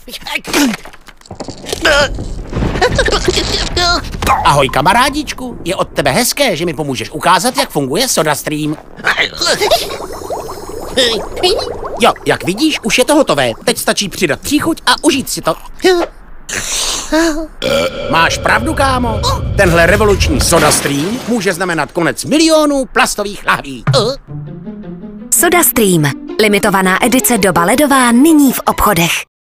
Ahoj kamarádičku, je od tebe hezké, že mi pomůžeš ukázat, jak funguje SodaStream. Jo, jak vidíš, už je to hotové. Teď stačí přidat příchuť a užít si to. Máš pravdu, kámo. Tenhle revoluční SodaStream může znamenat konec milionů plastových lahví. SodaStream. Limitovaná edice doba ledová nyní v obchodech.